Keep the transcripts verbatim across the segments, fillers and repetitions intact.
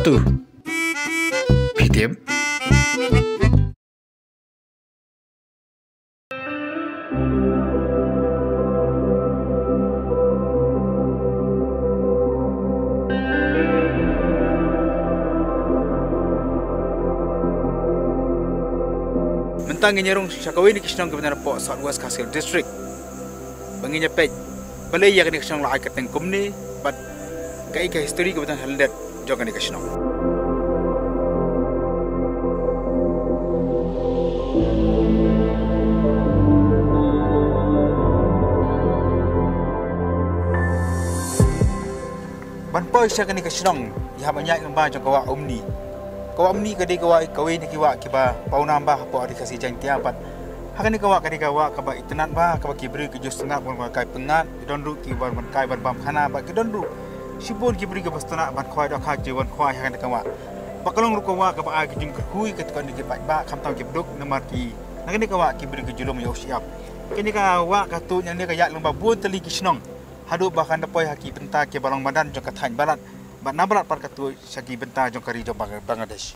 tu. Pitip. Mentang nyerung syakawin di Kisnong kebenaran Port Southwest Castle District. Banginya pej. Balai yang di Kisnong lai kateng kumni, but kai ka history kebenaran haldat jokan di Kisnong. Ban poi syakan di Kisnong, ya banyak ngembang jong kawak omni. Kawak ni kadai kawak kawin kiwa kiba pau nambah po adikasi jang tiapat. Hakan ni kawak kadai kawak kaba itenat ba kaba kibri ke jos tengah bon kai pengat donru kiba ban kai ban bam khana ba ke donru. Sibon kibri ke bastana ban khoi dak ha jiwan khoi hakan kawak. Bakalong ru kawak kaba ai kijung hui ke kan di pat ba kham tau kibduk namar ki. Hakan ni kawak kibri ke julum yo siap. Kini kawak katu yang ni kayak lomba bun teli Kisnong. Hadu bahkan dapoi haki pentak ke balong badan jong kathan barat. Bat nabrat par katu sagi benta jong kari jong Bangladesh.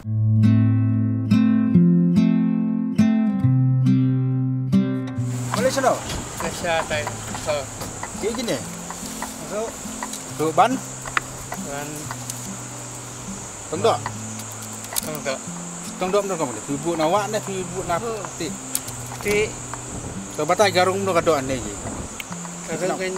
Malaysia no? Malaysia tai so. Dia gini. So, tu ban ban tongdok. tongdok. Tongdok no kamu. Tu bu nawak ne tu bu nap ti. Ti So batai garung no kado ane ji. kadang kan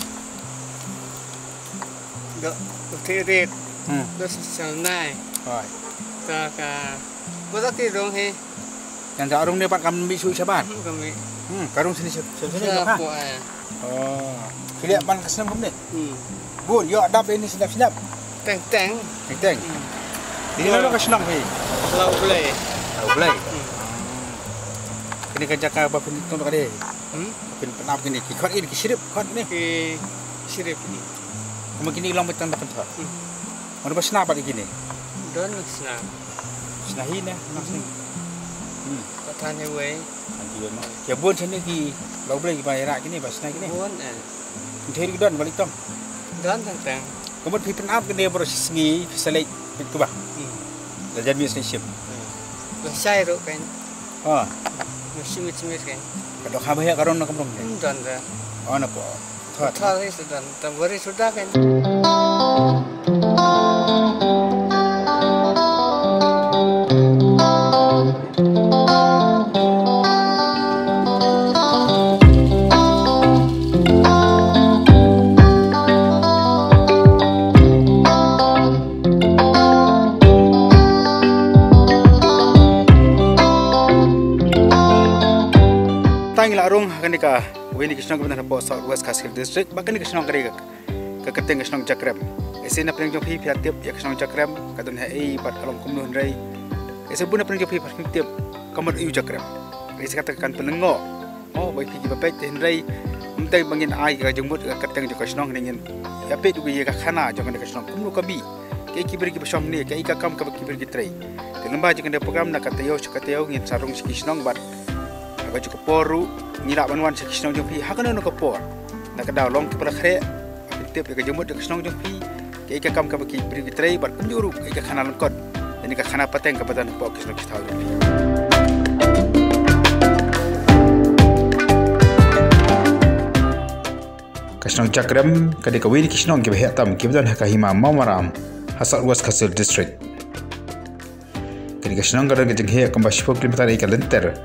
do tirit. Hmm. Do sang nai. Rồi. Ta ka bodak ti dong he. Yang garung ni pat kam bi sui saban. Kami. Hmm, garung sini sini sini Sa ha. po ai. Oh. Kiliak ban Kisnong kamu ni. Hmm. Bun, yo adap ini sedap-sedap. Teng teng. Teng. Di mana Kisnong ni? Lau blai. Tahu belai. Kini kerja kau apa pun tongdok ada. Hmm. Pin penap gini, kikot ini kisirip, kot ni. Ki sirip ni. Kamu gini long betang dapat tak? Hmm. Mana pas napa di gini? Don sna. Senahi ni, nasi. Hmm. Katan he we. Nanti memang. Ya buat sini ki, lau belai bayar gini, pas naik gini. Bon eh. Cari kedon balik tong. Don teng teng. Kamu pi penap gini proses ni, selek itu bah. Hmm. Jadi bisnisnya. Lo sai ro kan. Ah, Mesti mesti kan. kalau kau bayar karon nak kamu. Don dah. Oh nak po. Thot. Thal is dan tambari sudah kan. Tangi larung akan nikah. Wini Kisnong kebenaran Port Southwest Castle District. Bahkan Kisnong kari ke keteng Kisnong Jakrem. Esi na pering jong pi piat tiap ya Kisnong Jakrem. Kadun hai pat along kumnuh rai. Esi pun na pering jong pi pat tiap kamar iu Jakrem. Esi katakan penengo. Oh baik pi bapet ten rai. Umtai bangin ai ka jengmut ke keteng jong Kisnong ningen. Ya pe dugi ka khana jong Kisnong kumnu kabi. Kai kibri ki basong ni kai ka kam ka kibri ki trai. Telembah jong de program na katayo sakatayo ngin sarung si Kisnong bat. Baju keporu nyirak banwan si Kisnong jompi hakan no kepor nak daw long kepada kre tiap ke jemut ke Kisnong jompi ke ka kam ka baki beri trai bat penjuru ke khana lengkot ini ka khana pateng kepada pok Kisnong kita jompi Kisnong Jakrem kade ka wini Kisnong ke behatam ke badan ka hima mamaram hasal was Castle District kade Kisnong kada ke jenghe ka baspo kilometer ka lenter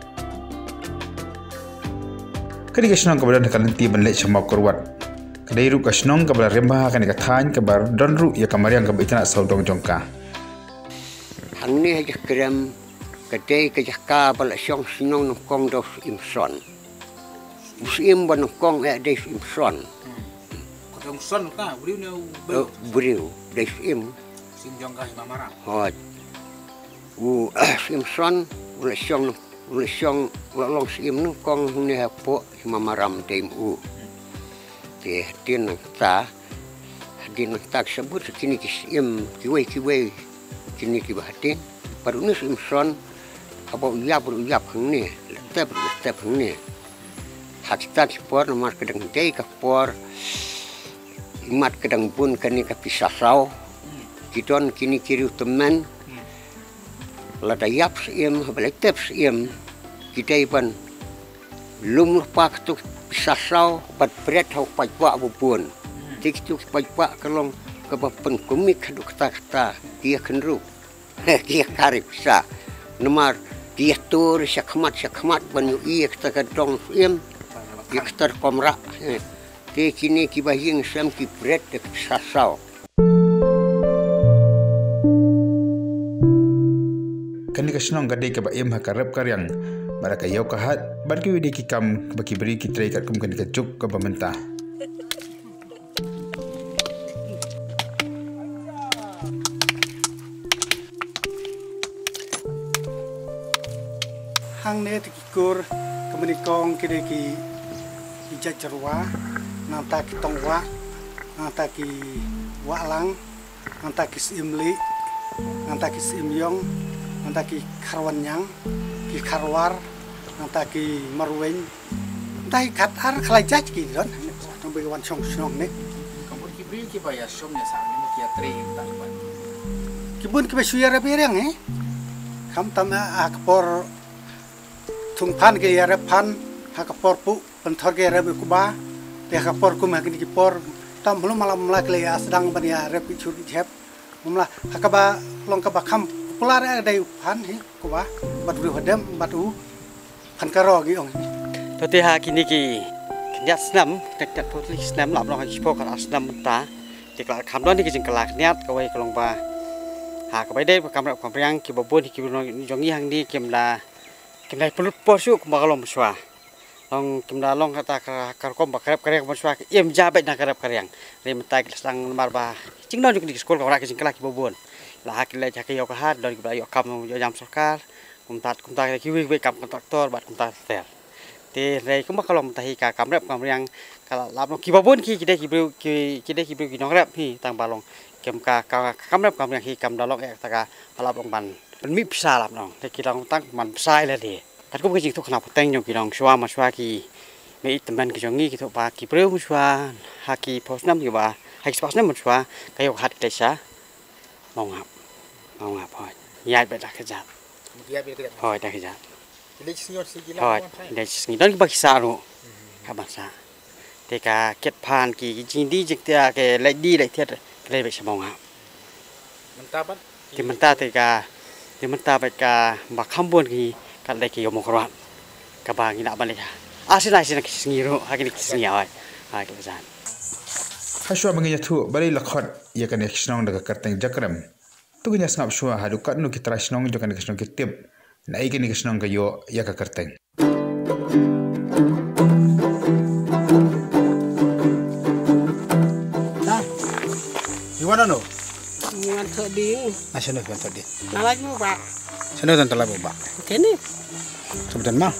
Kadi Kisnong kabar dan kalanti benlek semua korwat. Kadi ru Kisnong kabar rembah kan ikatan kabar don ru ya kamariang kabar itana saudong jongka. Hang ni aja krem kadi kerja kabel siang sinong nongkong dos imson. Musim ban nongkong eh des imson. Kau son ka beriu ni Beriu des im. Sim jongka himamara. Hot. U imson ulah siang ulah siang long sim nongkong ni hapo himamaram dem u. Teh tin ta din tak sebut kini kisim kiwe kiwe kini kibahatin baru ni imson apa uyap uyap hang ni letep letep hang ni hakita kipor nomor kedang jai kapor imat kedang pun kani kapisasau Kita kini kiri teman. Lada yap siem, balai tep siem. Kita iban lum lupak tu sasau pat bret hau pajwa bubun. Tik tu pajwa kalong kebapen kumik haduk kata dia kenru. Dia karib sa. Nomor dia tur syakmat syakmat banyu iya kita kadong siem. Dia ketar komra. Te kini kibahing sam ki bret dek sasau. Kani kasnong gadai ke bayam hakarap karyang baraka yau kahat barki widi kikam baki beri kitrai kat kum kani kacuk ke pemerintah. Hang ne tikur kemenikong kide ki ijat cerwa nanta ki tongwa nanta ki walang nanta ki simli nanta ki simyong nanta ki karwanyang ki karwar nanta ki marweng nanta ki katar kalajaj ki don nang begawan song song ne Kamu kibri ki bayar somnya sa ni ki atri taliban. kibun ki besuya rabirang eh kam tam akpor tungpan ke yarapan hakapor pu pentor ke rabi kuba te hakapor kum hakini ki por tam belum malam mulai le sedang bania rabi churi jep mumla hakaba long kaba kam popular ada pan he kuba batu hodem batu pan karo gi ong Tadi ha kini ki kenyat senam, kenyat putih senam lap long ekspor ke senam mentah. Di kelak kamdon ni kijing kelak niat kawai kelong ba. Ha kawai deh kamera kamera ki babun ki jongi hang di kimla kimla perlu posu kumakalong muswa. Long kimla long kata karkom bakarep karep muswa im jabet nak karep karyang. Re mentai sedang marba. Cing don di sekolah kawai kijing kelak ki babun. Lah hakile jakai yo kahat don ki yo kam yo jam sokar. Kumtat kumtat ki wi kam kontraktor bat kumtat ter. Te rei kuma kalau mentahi ka kamrep kamriang kalau lap ki babun ki kide ki bru ki kide ki bru ki nongrep hi tang balong kem ka kamrep kamriang hi kam dalok ek taka lap long banเป็นมิพิซาลำน้องแต่กีฬาตั้งมันใช่เลยดิแต่ก็ไม่จริงทุกขณะพอแต่งอย่างกีฬาชัวมาชัวกีไม่อิตมันกีจงงี้กีทุกปากีเปรี้ยวมาชัวฮากีพอสน้ำอยู่ว่าฮากีสปอร์ตน้ำมันชัวก็ยกหัดได้ซะมองหับมองหับพอยย้ายไปดักขจัดพอยดักขจัดพอยได้สิ่งนั้นก็บักษาโนครับบักษาแต่กาเก็ตผ่านกีจริงดีจริงแต่กาเล็ดดีเล็ดเทียดก็เลยไปสมองหับมันตาบัดที่มันตาแต่กาที่มันตาไปกาบักคำบวนกีกันได้กี่ยมกรันกับบางกินอะไรจ้ะอาศิลป์สินักสิ่งนี้รู้หากินสิ่งนี้เอาไว้หากินจาน Haswa mengenai tu balik lakot ia kan ekstrong dekat kerteng jakrem. Tu kena sengap shua hadukat nu kita rasnong jo kan ekstrong kitip. Na ikan ekstrong kayo ia ke kerteng. nah gimana no Ngan tadi, nasional kan tadi nalaj mo ba? sana dan telah bobak Kini, sebentar mah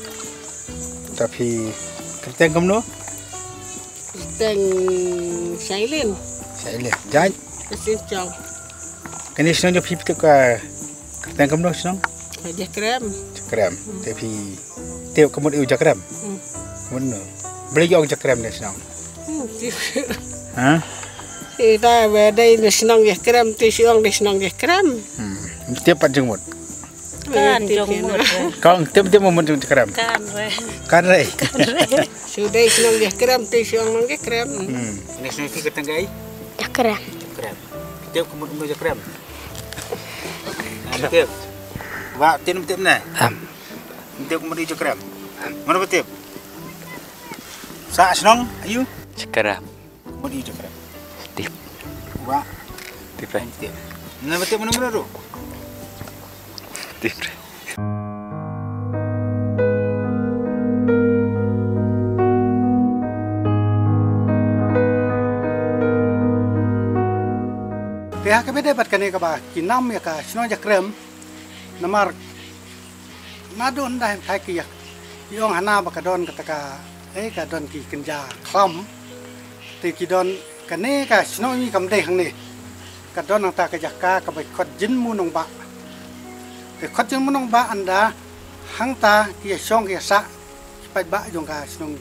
tapi kerteng kamu no teng Shailin, saya lihat jangan mesin jauh, kini senang jo pipit ka kerteng kamu no senang aja krem, jakrem tapi tiap kamu itu jakrem kamu no beli jo jakrem ni senang Hah? Kita beda ini senang ya krem, tisiong di senang ya krem. Hmm. Tiap pat jengmut. Kan jongmut. Kau tiap tiap mau jeng krem. Kan re. Kan re. Sudah senang ya krem, tisiong nang ya krem. Hmm. Ini senang kita tenggai. Ya krem. Krem. Tiap kamu mau jeng krem. Tiap. Wah, tiap tiap na. Am. Tiap kamu jeng krem. Mana tiap? Sa senang, ayu. Sekarang Mau jeng krem. tip Wah, tip tiap. Mana tiap mana mana tu? tip. Pihak kebeda bat kene kaba kinam ya ka sino jakrem namar nadon dah thai ki yak yong hana ba kadon kataka eh kadon ki kenja klam te ki don kene ka sino mi kam dei hang ni kadon nang ta ka jakka ka ba khot jin mu nong ba te khot jin mu nong ba anda hang ta ki song ki sa pa ba jong ka sino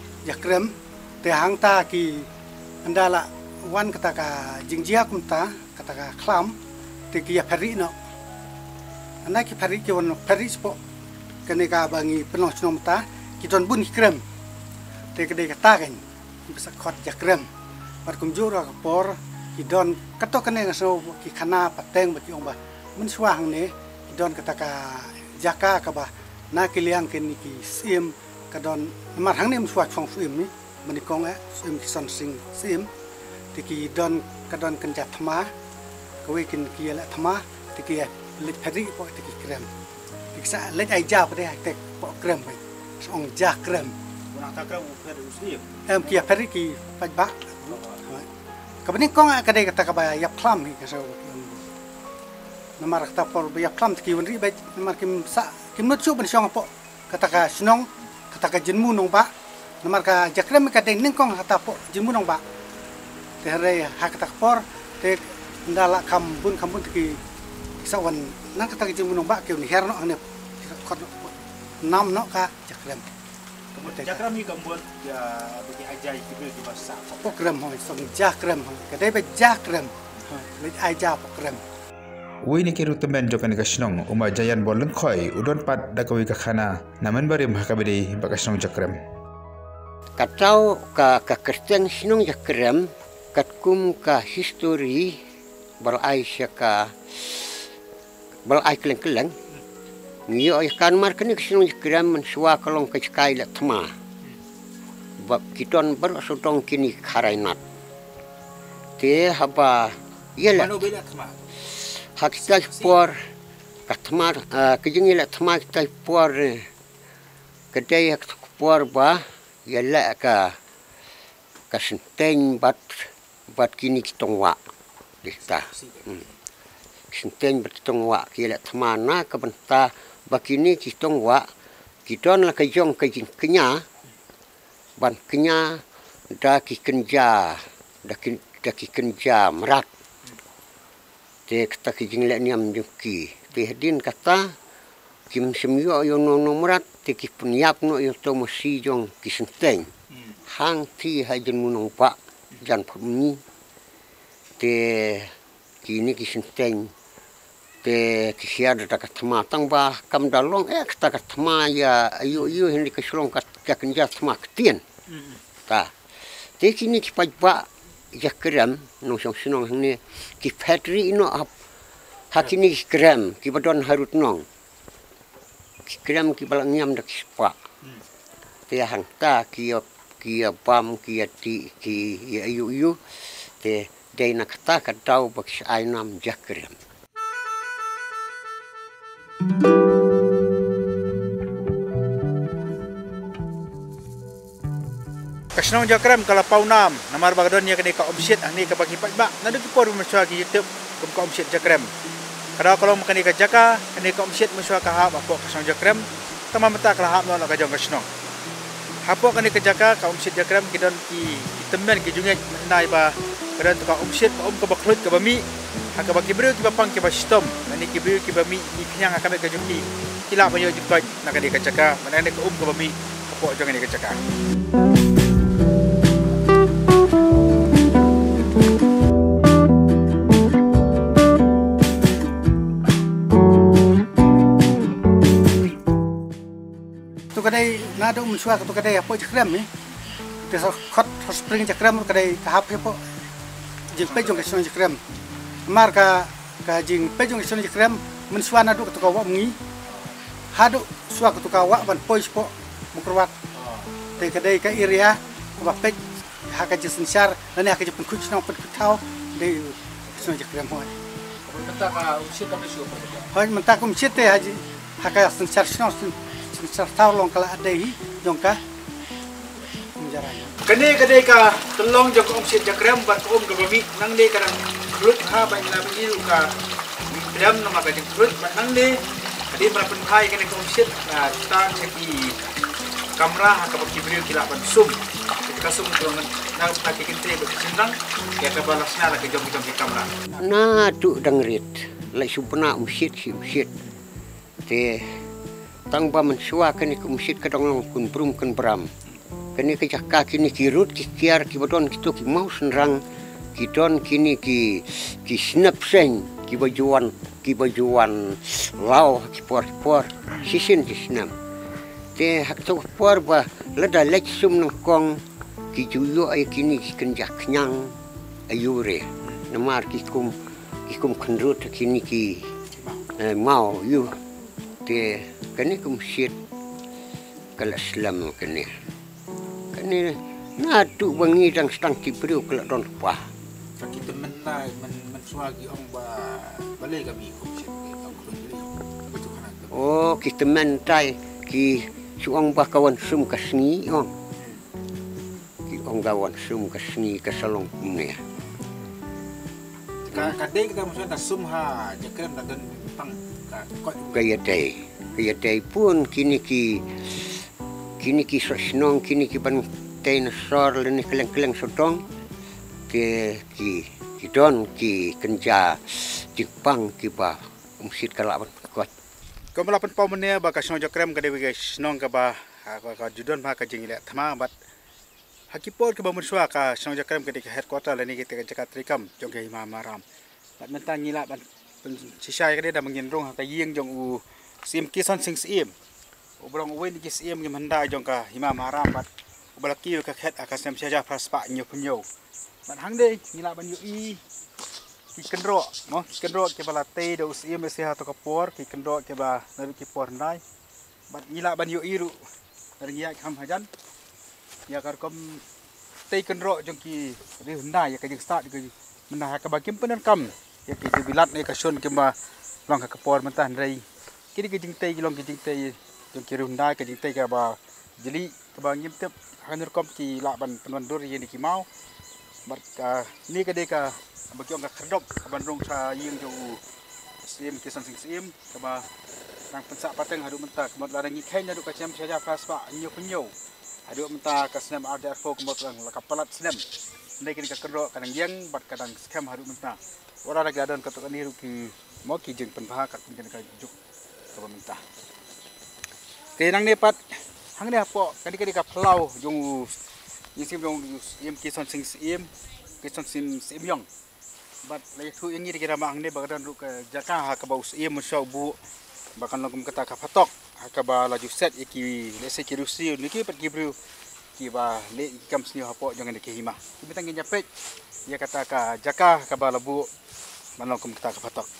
jakrem te hang ta ki anda la wan kataka jingjia kumta kata ka klam te ki ya peri no anak ki peri ki won peri spo kene ka bangi penuh cnom ta ki don bun krem te ke de kata kan bisa khot ja krem par kum jura ka por ki don kato kene ngaso ki khana pateng ba ki ong ba mun swang ne ki don kata ka jaka ka ba na ki liang ken ki sim ka don mar hang nem swat phong sim ni mani kong a sim ki son sing sim te ki don ka don kan ja thma ko we kin ki la thma te ki le phari po te ki krem ki sa le ai ja pa de te po krem ba ong ja krem Nak tak krem phari uslim. em ki phari ki pa ba ka bani kong a ka de ka ba ya plam ni ka so namar ta por ya plam ki won ri ba namar kim sa kim no chu ban shong po kata ka snong kata ka jinmu nong ba namar ka jakrem ka de ning kong kata po jinmu nong ba te re ha kata por te ndala kambun kambun ki sawan nang kata ka jinmu nong ba ki ni her no ne khot nam no ka jakrem Kemudian Jakrem ni kemudian ya bagi ajar kita di masa. po krem ho song jakrem ho ka de ba jakrem le ai ja po krem Wei ni kiru temen jokan kasnong uma jayan boleng khoi udon pat dakawi ka khana naman barim hakabedi bakasnong Jakrem. Katau ka ka kerteng sinong Jakrem katkum ka history bal Aisyah ka bal ai keleng-keleng ngiyo ay kan mar kini sinong Jakrem mensua kalong ka kai la thma bab kiton ber sotong kini kharainat te haba yela Manu beda thma. hak kita por katma kejingi la thma kita por kedai hak por ba yala ka kasenteng bat bat kini kitongwa dista senteng bat kitongwa kila thma na ka banta bakini kitongwa kiton la kajong kajing kenya ban kenya da ki kenja da ki da ki kenja merat te kata ki jing le niam juki te hadin kata kim semyo yo no no merat te ki punyap no yo to mosi jong ki senteng hang ti ha jin munong pa jan phumni te kini ki senteng te ki sia da ka thma tang ba kam dalong ek ta ka thma ya ayu ayu hindi ka sulong ka ka kenja thma ktien ta te kini ki pa ba Jakrem nong song sinong ni ki factory ino ap hakini krem ki badon harut nong ki krem ki balang nyam dak spa te hang ta ki ki pam ki ti ki ayu yu te de nak ta ka dau bak ai nam Jakrem. Kasnong Jakrem kala paunam namar bagadon ya kene ka omset ani ka bagi pat ba nadu ki por meswa ki youtube kum ka omset Jakrem kada kalau makani ka jaka kene ka omset meswa ka ha ba kasnong Jakrem tama mata kala ha no ka jong kasnong hapo kene ka jaka ka omset Jakrem kidon ki temen ki junget nai ba kada ka omset om ka baklut ka bami ha ka bagi bru ki bapang ki ba stom ani ki bru ki bami ki knyang ka ka juki kila ba yo jukai na kene ka jaka manane ka um ka bami hapo jong kene ka jaka. tu kadai nado mensua tu kadai apa Jakrem ni te khot spring Jakrem kadai tahap apa jing pe jong kasong Jakrem mar ka ka jing pe jong kasong Jakrem mensua nado tu kawa mengi hadu sua tu kawa ban poi spo mukrwat te kadai ka area ba pe ha ka jisen shar nani ha ka jepun kuch nang put kutau de kasong Jakrem hoy Mentah ka umsit kami siyo. hoy mentak um chite haji ha ka sen shar shno serta long kala adai jongka menjaranya Kene kene ka tolong jong omset Jakrem ban om ka bami nang de kadang krut ha ba ina bi ka dam no ma ka jing krut ban nang de adi ba pen hai kene ka omset na ta ki kamera ha ka baki brio kila ban sum ka sum ko nang ta ki kente ba sinang ya ka balasna la ka jong jong ki kamera Na tu dangrit lai supna umsit si umsit te tang ba mensua kani kumsit kadang long kun brum kun bram kani ke jakka kini kirut ki kiar ki bodon kitu ki mau senrang Kidon kini ki ki snap seng ki bajuan ki bajuan lau ki por por sisin ki snam. Te hak tu por ba leda lek sum nang kong ki juyo ay kini ki kenjak nyang ayure. Namar ki kum ki kum kendrut kini ki eh, mau yu. Te kani kum shit kala slam kani. Kani na tu bangi dang stang ki priu kala don pa. Kita mentai men mensuagi ong ba balai kami kum shit ong kun beli. Betul kan? Oh, kita mentai ki suang ba kawan sum kasni ong. Ki ong kawan sum kasni kasalong ni. Kadai kita maksudnya sum ha jakrem dan pang ka Kaya day. Kaya day pun kini ki kini ki sosnong kini ki ban tay na sor leni keleng-keleng sodong ke ki ki don ki kenja Jepang ki ba umsit kalaban kuat. Kau melapan pau menia ba ka snong jakrem ka dewi guys snong ka ba ka ka judon ba ka jingile thama bat hakipor ke ba munsua ka snong jakrem ka di headquarter leni kita ka jakat trikam jong ke Imam Maram. Bat mentang ngila ban sisai ka dia dah mengin rong ka yeng jong u sim kison sing sim. Obrong wen ki sim ngi manda jong ka Imam Maram bat ubalaki ka khet akas nam saja praspa nyo punyo. Bat hang de ngila ban yu i ki kendro no kendro ke bala te do sim se ha to kapor ki kendro ke ba nabi ki por nai bat ngila ban yu iru dari ya kam hajan ya kar kom te kendro jong ki ri hundai ya ka jing start ke menah ka bakim penan kam ya ki bilat ne ka shon ke ba long ka kapor mentan rei kini ke jing te long ki jing te jong ki ri hundai ka jing te ka ba jeli ka ba ngim tep hanur kom ki la ban penan dur ye ni ki mau bat ka ni ka de ka bagi orang kerdop bandung sa yeng jo sim kisan sing sim kaba nang pensak pateng hadu menta kemot larang ikan hadu kacam saja praspa nyo penyo hadu menta ka snam ada fo kemot lang lakapalat snam ndai kini ka kerdop kadang yeng bat kadang scam hadu menta ora lagi adon ka to ni ruki mo ki jeng penpah kat pun ka juk ka menta tenang ne pat hang ne apo kadi-kadi ka plau jong yisim jong yem kisan sing sim kisan sim sim yong bat lagi tu ini dikira mang ne bagadan ru ke jaka ha ka baus ia musau bu bakan lagum kata ka patok ha ka ba laju set iki lese ki rusi niki pat gibru ki ba le ikam sni hapo jangan de hima kita ngin japet ya kata ka jaka ka ba labu manlagum kata ka patok.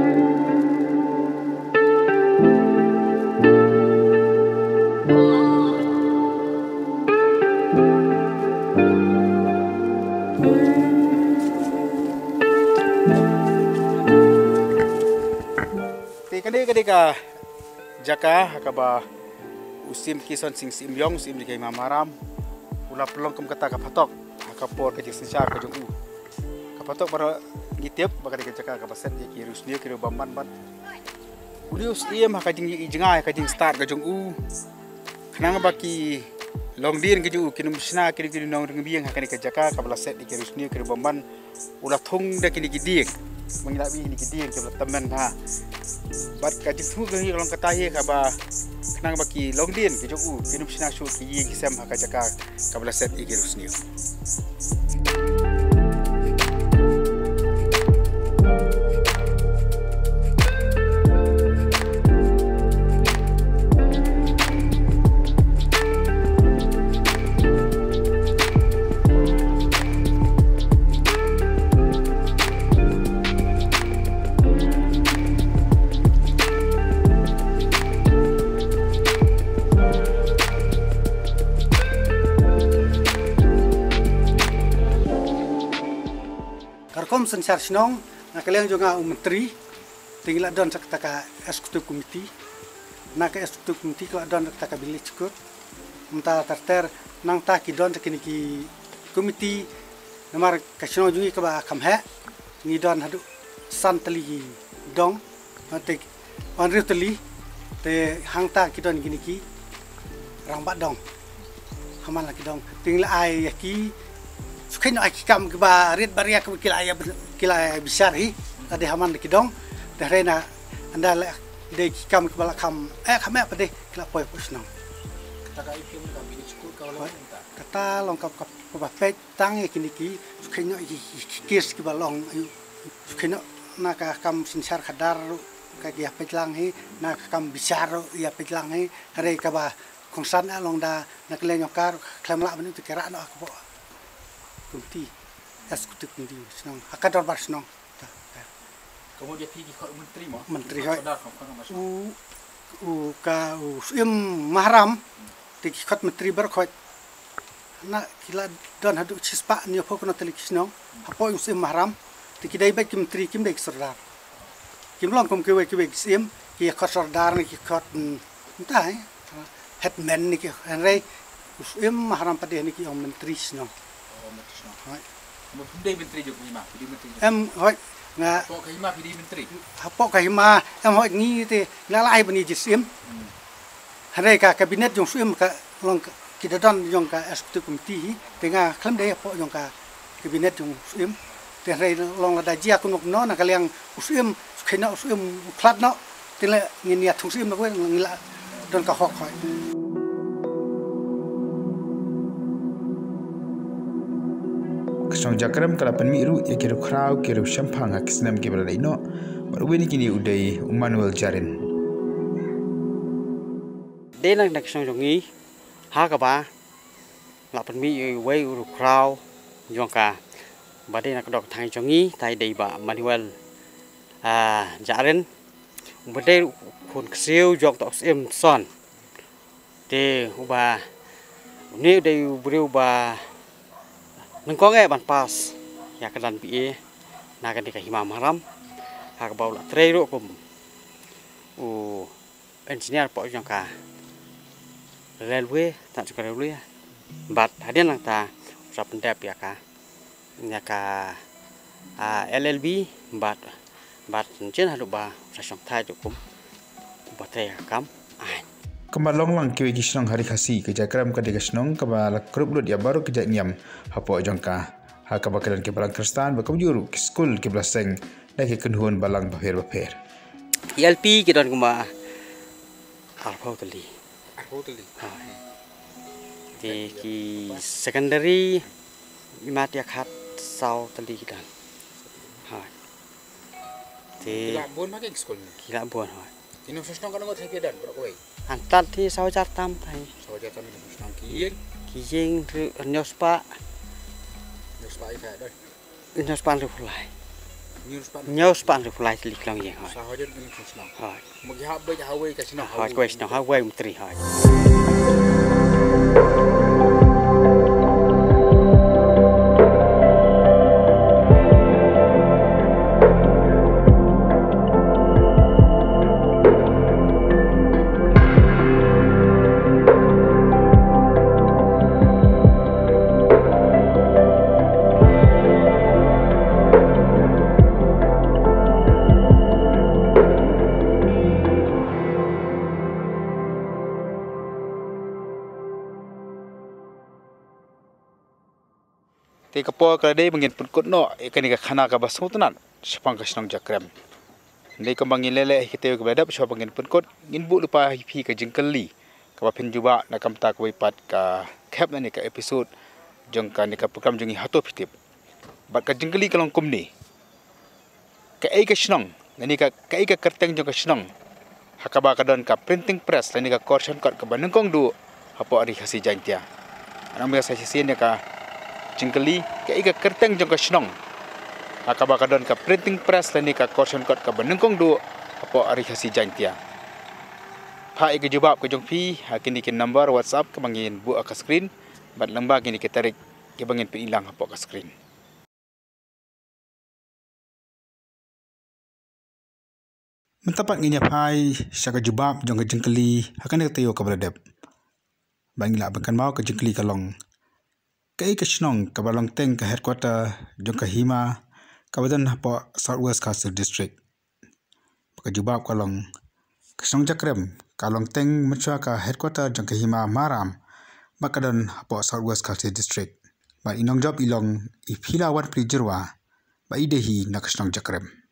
Kadi ka jaka hakaba usim kison sing sim yong sim di Imam Maram ula pelong kum kata ka patok hakapor ka jing sisa ka jong u ka patok bara ngitiep baka ka jaka ka baset ye kirus ni kiro bamban ban ulius iem ka jing jingai ka jing start ka jong u kanang baki long din ka ju kinum sna kiri kiri nong ring biang hakani ka jaka ka baset di kirus ni kiro bamban ula thong da kini gidiek mengilabi ni gidiek ke teman ha bat ka jitu ke long kata ye ka ba kenang baki long din ke joku kinum sina shu ki ye kisam ha ka jaka ka bala set igirus ni Karkom sensar snong na kalian juga menteri tinggal don sakta ka eksekutif komiti na ka eksekutif komiti ko don sakta ka bilik cukup menta terter nang ta ki don sakini ki komiti namar ka snong jungi ka ba kam he ni don hadu san tali dong ate on ritali te hang ta ki don gini ki rang ba dong haman la ki dong tinggal ai ki sukain ai kam ke ba rit baria ke kila ya kila besar hi tadi haman de kidong darena anda le de kam ke bala kam eh kam apa de kila poi pusnong kata long kap kap pepek tang ya kini ki sukenya kis ki balong sukenya naka kam sinsar kadar kaki ya petlang hi naka kam bicara ya petlang hi hari kaba kongsan along da nak lenyokar klam la benu tikera no aku kunti es kutuk kunti senang akadar bar senang kemudian pergi ke menteri mah menteri hoi u u ka u sim mahram tikikot menteri berkhot na kila don hadu cispa ni pok no telikisno apo u sim mahram tikidai baik menteri kim baik serdar kim long kom kewe kewe sim ki khot serdar ni ki khot entah headman ni ki henry u sim mahram pada ni ki om menteri sno oh menteri sno hoi mungkin menteri juga ni mah menteri em hoi nga pok kahima pidi menteri pok kahima em hoi ni te lalai bani jisim hari ka kabinet jong suim ka long kita don jong ka eksekutif komiti tengah klaim deh pok jong ka kabinet jong suim te hari long lada jia kunuk no na kaliang suim kena suim klat no tele nginia thung suim no ngila don ka hok hoi Kesong Jakrem kala penmiru ya kiru krau kiru syampang hak senam kibra ino baru ini kini udai Manuel Jarin đến là đặc sản giống ha các bạn là phần mỹ quay uru crowd giống cả và đây là cái đọc thằng giống ý tại đây bà Manuel à giả đến và đây khuôn siêu dọc tóc em son thì bà nếu đây bưu bà nâng có nghe bàn pass ya cái đàn bị na cái cái himam haram ha cái bao là tre rồi cùng u engineer bỏ giống cả railway tak juga railway bat hadian lang ta sa pendap ya ka nya ka L L B bat bat chen hadu ba sa song thai jukum bat te kam ai Kemalong lang kiwi kisnong hari khasi ke Jakrem ke dekasnong ke bala grup lut ya baru ke nyam hapo jongka ha ka bakalan ke balang kristan ba juru ke skul ke blaseng da ke kenhuan balang bapher bapher L P ke don kuma alpha tali thì ki secondary imat ya khat sau tali dan ha thì la buon ma ke skul ni kila buon ha tino sesnong kan ngot hekedan bro koi antat thi sau char tam thai so ja tam ni sesnong ki ki jing ru nyospa nyospa ai ka doi nyospa ru fulai nyospa nyospa ru fulai tali klong ye ha sa hojen ni sesnong ha mo gi ha be ha we ka sesnong ha question ha we mtri ha te kapo kala mangin pun no ikani ka khana ka basu tunan sepang kasnong Jakrem dei kambangin lele hikete ka badap so pangin pun kot ngin bu lupa hi ka jingkeli ka pin juba na kamta ka wipat ka khap na ni ka episode jong ka ni ka program jongi hato pitip bat ka jingkeli kalong kumni ka ai kasnong ngani ka ka ai ka kerteng jong kasnong hakaba ka don ka printing press lani ka korsan kot ka banengkong du hapo ari khasi jantia anam ya sa sisi ni ka jingkeli ke ika kerteng jong ka snong akaba kadon ka printing press lani ka korson kot ka banengkong du apo ari khasi jantia pha ika jawab ka jong pi hakini kin number WhatsApp ka bangin bu ka screen bat lamba kini ke tarik ke bangin pin ilang apo ka screen mentapat nginya phai saka jawab jong ka jingkeli hakane tayo ka bladep bangila bangkan mau ka jingkeli kalong Kai kasnong kabalong teng ka headquarter jong ka hima kabadan hapo Southwest Castle District. Paka jubab kalong kasnong Jakrem kalong teng machwa ka headquarter jong ka hima maram bakadan hapo Southwest Castle District. Ba inong job ilong ipila wan plijirwa ba idehi na kasnong Jakrem.